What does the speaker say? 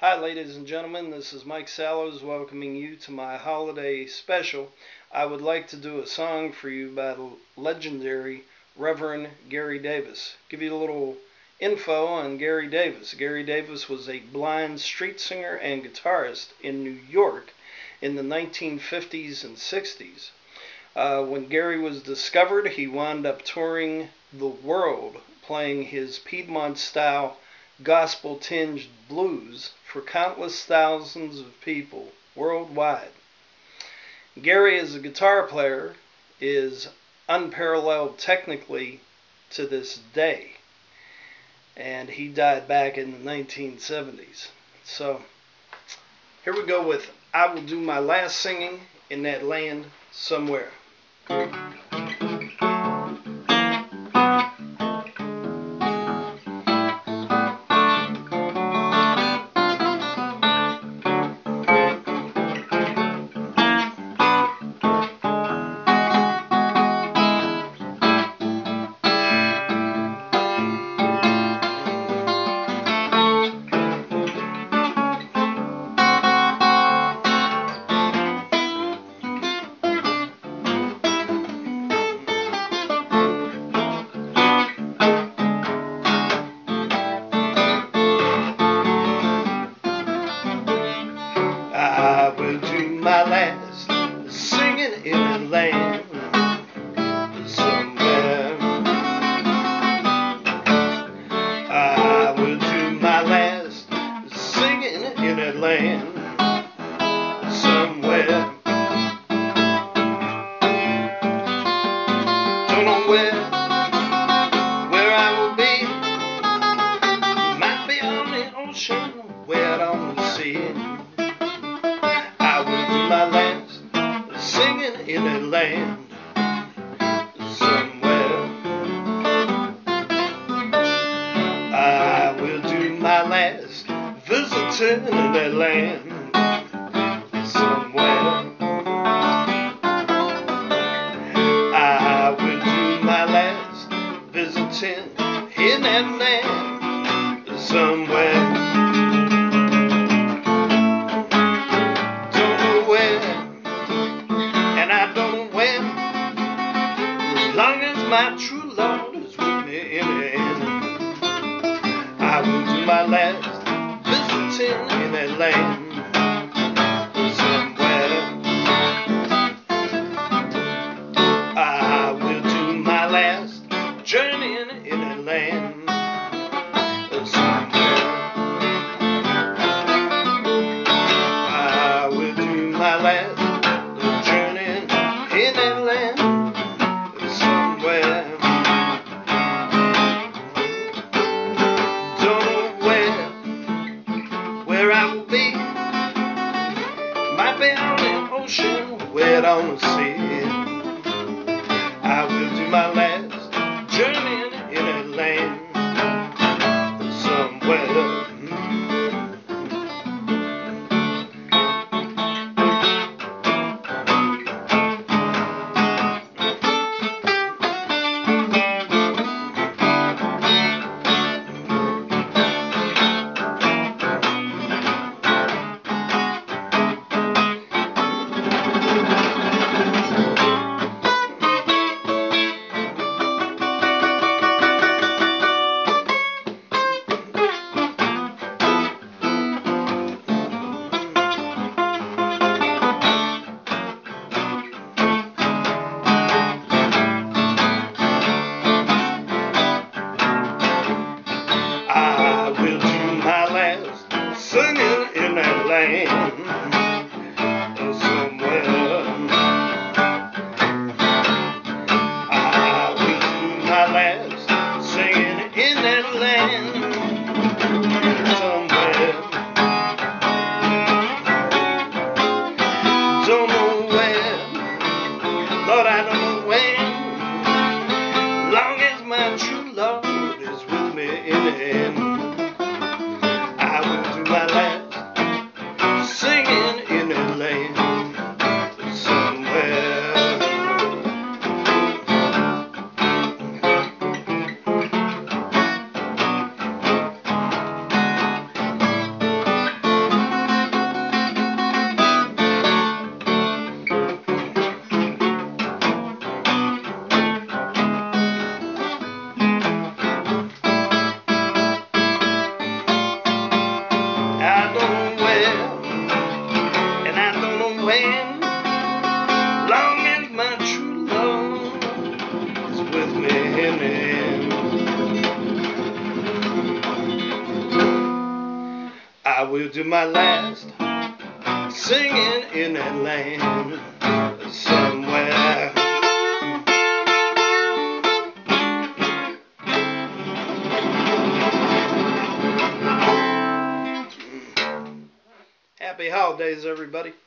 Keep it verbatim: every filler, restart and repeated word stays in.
Hi ladies and gentlemen, this is Mike Sallows welcoming you to my holiday special. I would like to do a song for you by the legendary Reverend Gary Davis. Give you a little info on Gary Davis. Gary Davis was a blind street singer and guitarist in New York in the nineteen fifties and sixties. Uh, when Gary was discovered, he wound up touring the world playing his Piedmont style gospel-tinged blues for countless thousands of people worldwide. Gary, as a guitar player, is unparalleled technically to this day, and he died back in the nineteen seventies. So here we go with I Will Do My Last Singing in That Land Somewhere. I will do my last singing in a land somewhere. I will do my last singing in a land somewhere. Don't know where, where I will be. Might be on the ocean where I don't see it. My last singing in a land somewhere. I will do my last visiting in that land somewhere. I will do my last visiting in that land somewhere. As long as my true Lord is with me in the end, I will do my last visiting in that land somewhere. I will do my last journeying in that land somewhere. I will do my last journeying in that land. Might be on the ocean where I don't see it. I will do my last journey in a land somewhere. Singing in that land somewhere. I will do my last singing in that land somewhere. Don't know where, Lord, I don't know when. Long as my true Lord is with me in the end, I will do my last will do my last singing in that land somewhere. Happy holidays, everybody.